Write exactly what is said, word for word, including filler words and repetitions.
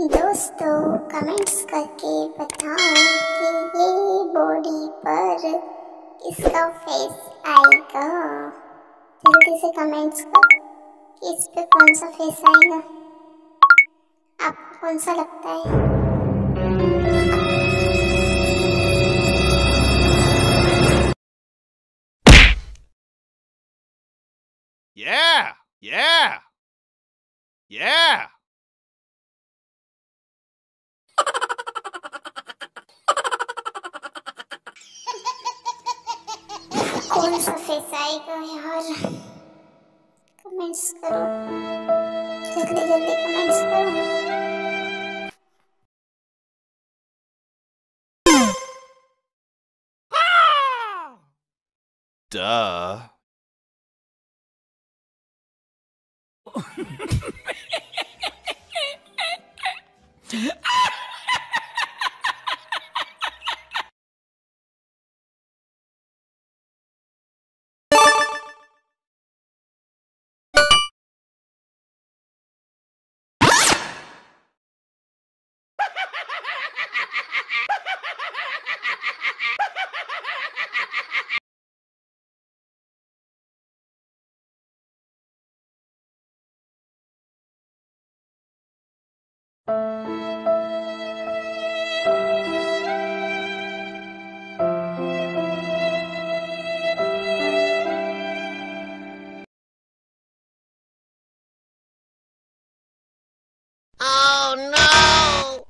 दोस्तों कमेंट्स करके बताओ कि ये बॉडी पर किसका फेस आएगा। जल्दी से कमेंट्स कर कि इस पे कौन सा फेस आएगा, आपको कौन सा लगता है। Yeah! Yeah! Yeah! कौन सा फेस आएगा यार, कमेंट्स करो, जल्दी जल्दी कमेंट्स करो। Duh. Oh no!